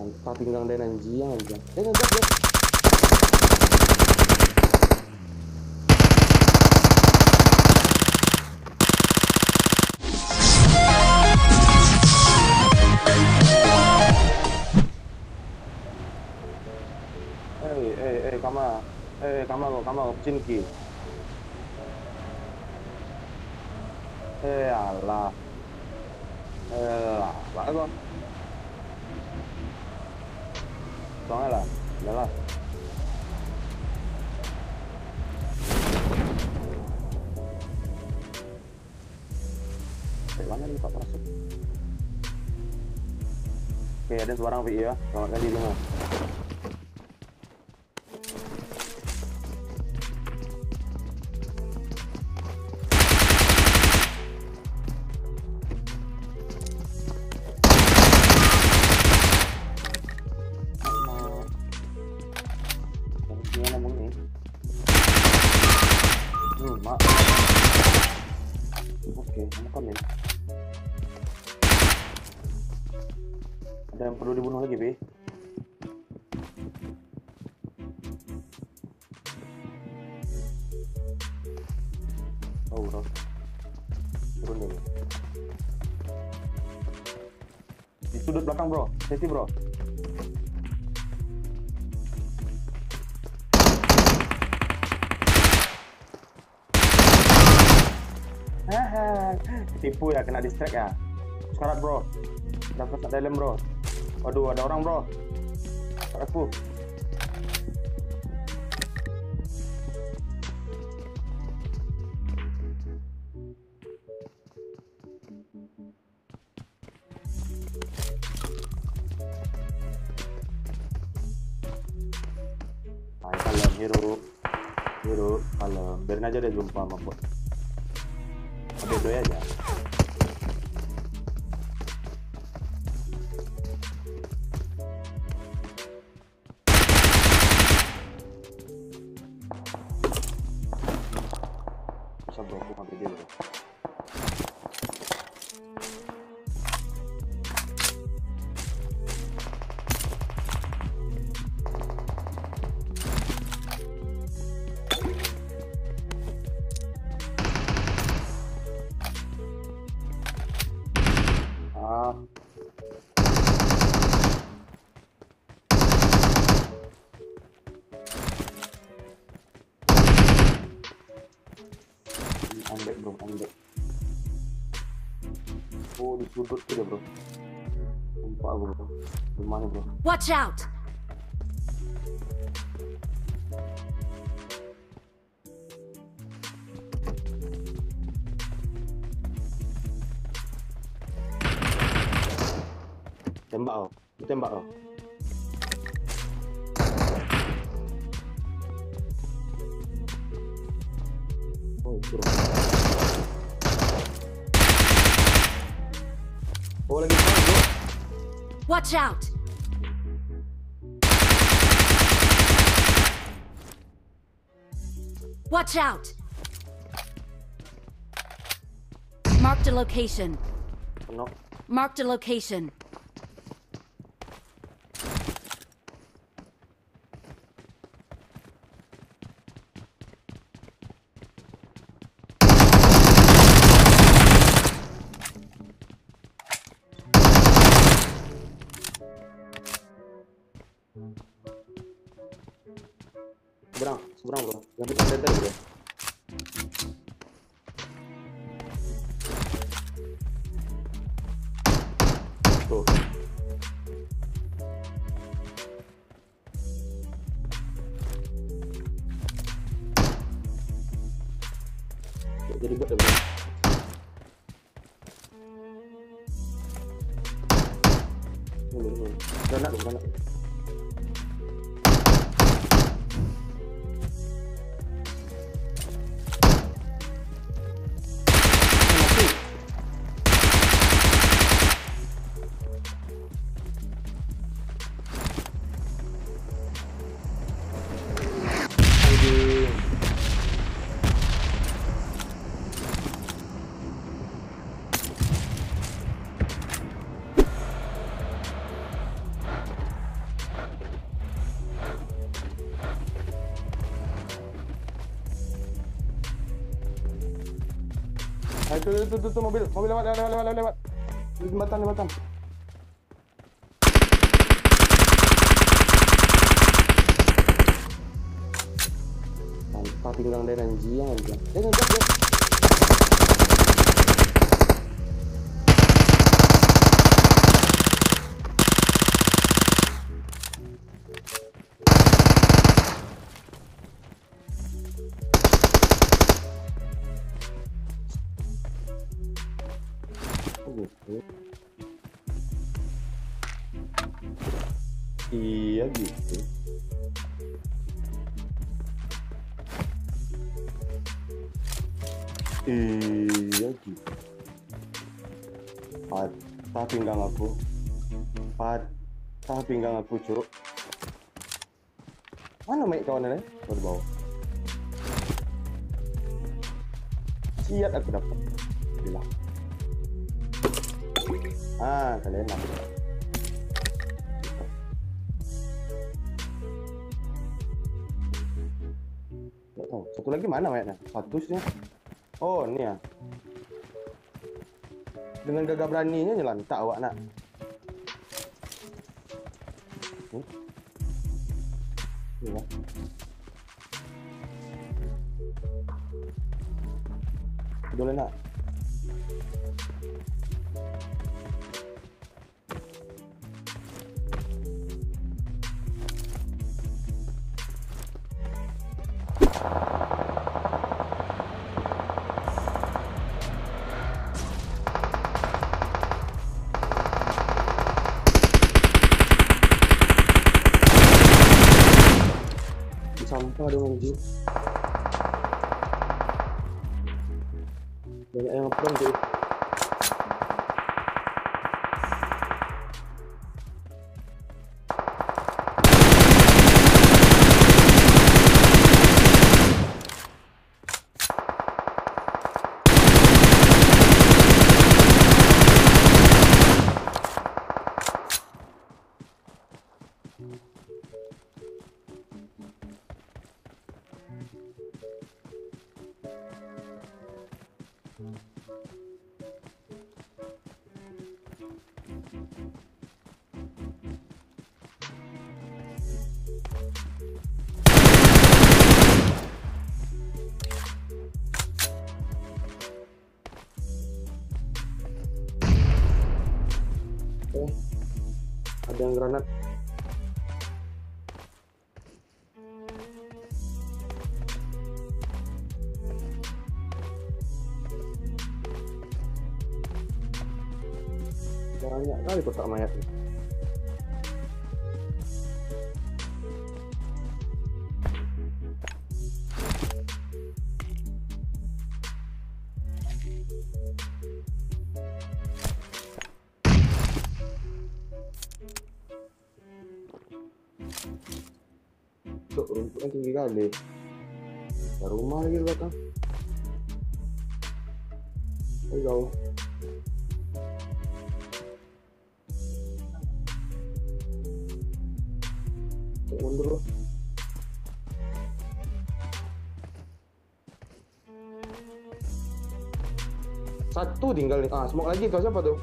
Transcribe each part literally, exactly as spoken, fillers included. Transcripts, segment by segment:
Tak pinggang dan anjing aja. Eh ngegas dia. Eh eh eh kama. Eh kama kok kama option ki. Eh alah. Eh lah, lah kok. Soalnya lah, udah lah. Dari mana nih Pak masuk? Oke, ada seorang V I ya. Selamat kali di rumah. Oke, makan ya. Ada yang perlu dibunuh lagi, Bi? Oh, bro. Turun dulu. Di sudut belakang, bro. Safety, bro. Tipu ya, kena distract ya. Syarat bro, dapat kat dalam bro. Waduh, ada orang bro. Tak aku. Hai kalem hero, hero kalem. Biarin aja dia jumpa sama bot. Doi aja. Bisa bro, aku ngambil dia bro. Ambek bro, ambek. Oh, di sudut tu dia bro. Nampak aku bro. Di mana bro? Watch out! Tembak oh, tembak oh. Oh, bro. Oh, lagi bro. Watch out! Watch out! Marked a location. No. Marked a location. Seberang, seberang bro. Yang kita lihat tadi bro. Tuh. Jadi buat bro. Dulu, dulu. Granat, granat. Ah, itu, itu, itu, itu, mobil, mobil lewat, lewat, lewat, lewat, lewat. Jembatan, jembatan. Tanpa pinggang dengan jiang aja. Eh, ngejak ya. Gitu. Iya gitu. Iya gitu. Patah pinggang aku. Patah pinggang aku, Cuk. Mana mic kawannya? Di bawah. Siap aku dapat. Bilang. Ah, kalian lah. Nggak tahu. Satu lagi mana mayatnya? Satu sih. Oh, ini ya. Dengan gagah beraninya nyelantak awak nak. Hmm? Iya. Boleh nak. Sampah dong anjing. Banyak yang ngeprank tuh. Oh, ada yang granat. Banyak kali kotak mayatnya. Tuh, rumputnya tinggi kali. Ada rumah lagi di belakang. Ayo jauh. Mundur loh. Satu tinggal nih. Ah, smoke lagi. Kau siapa tuh?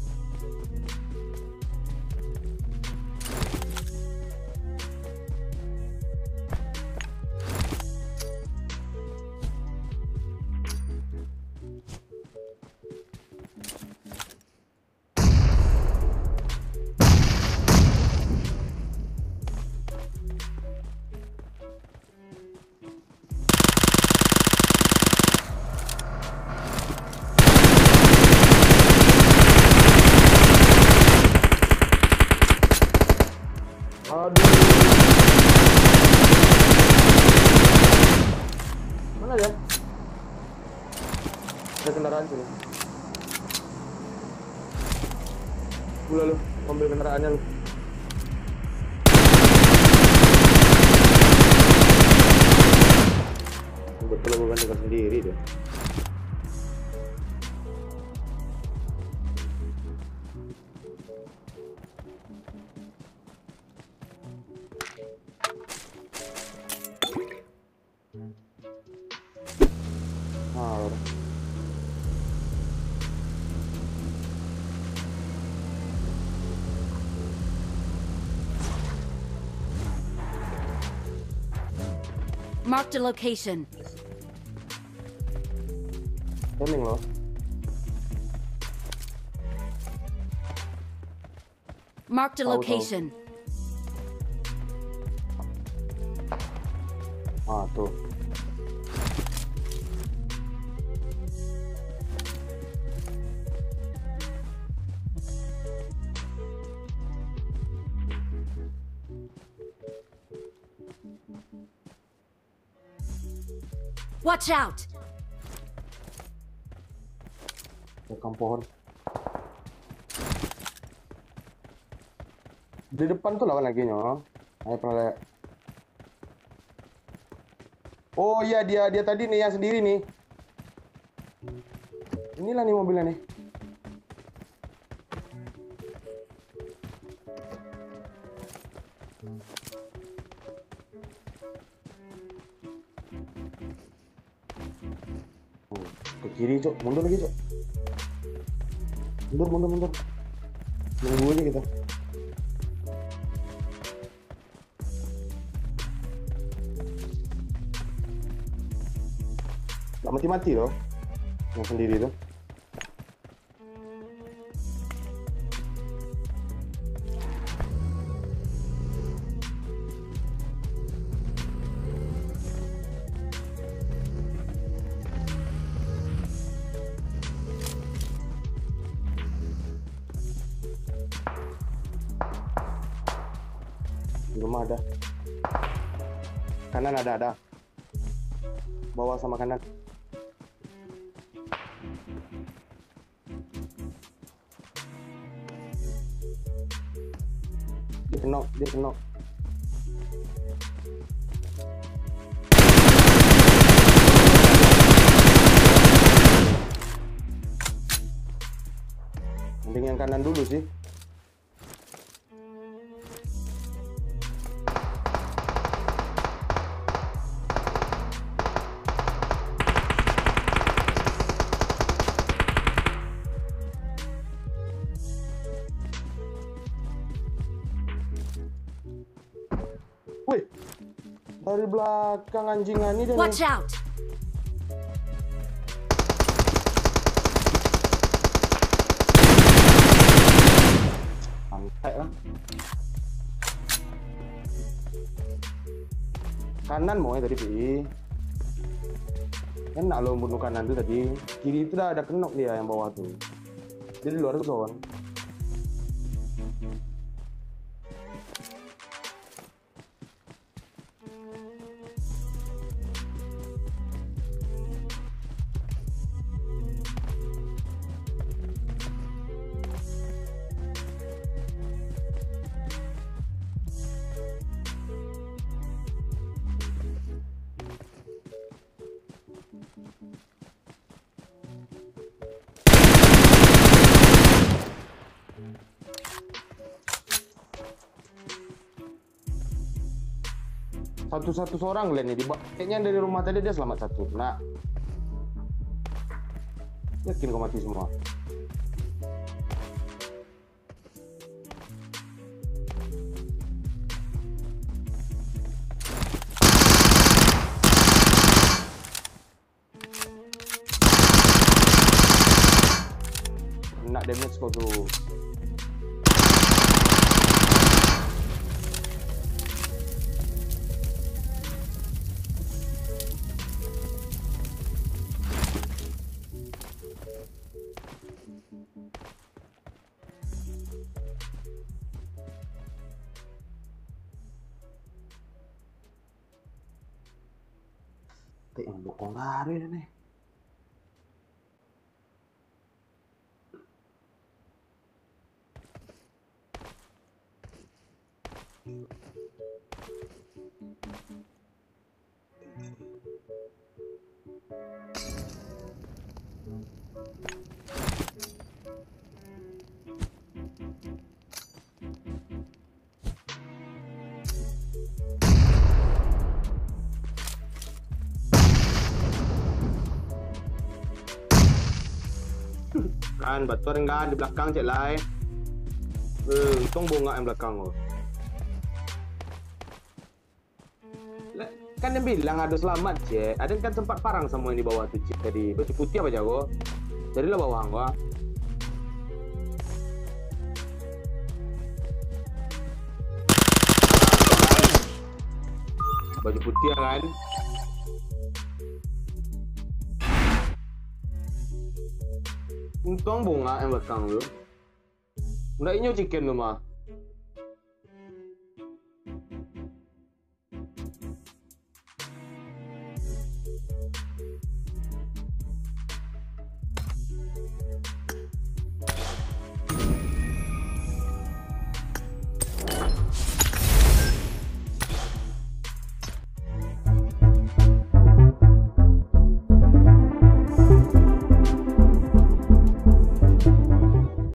Aduh. Mana dia? Ada kendaraan sini. Gula lu, ambil kendaraannya lu. Betul lu gantikan sendiri deh. Ah, Marked a location. Timing loh. Marked a Tahu, tahu. location. Ah, tuh. Watch out! Belakang pohon. Di depan tuh lawan lagi nyo. Ayo pernah. Oh iya, dia dia tadi nih yang sendiri nih. Inilah nih mobilnya nih. Oh, ke kiri, Cok. Mundur lagi, Cok. Mundur, mundur, mundur. Nunggu aja kita. Gak mati-mati loh. Yang sendiri tuh. Di rumah ada. Kanan ada, ada. Bawah sama kanan. Dia kenok, dia kenok. Mending yang kanan dulu sih. Wih, dari belakang anjingan ini dia Watch nih. out! Santai lah. Kanan mau ya tadi, Pi. Enak lo bunuh kanan tuh tadi. Kiri itu dah ada kenok dia yang bawah tuh. Dia di luar zone. Satu-satu seorang Glenn nih, kayaknya dari rumah tadi dia selamat satu. Nah, yakin kau mati semua. Kena damage kau tuh. Kayak yang bokong hari nih. Kan batu enggak di belakang cek lai. Eh, untung bunga yang belakang lo. kan yang bilang ada selamat, Cek. Ada kan sempat parang sama yang di bawah tuh, Cek. Tadi baju putih apa jago? Jadilah bawah gua. Baju putih kan? Untung bunga yang belakang tu. Nggak inyo chicken tu mah.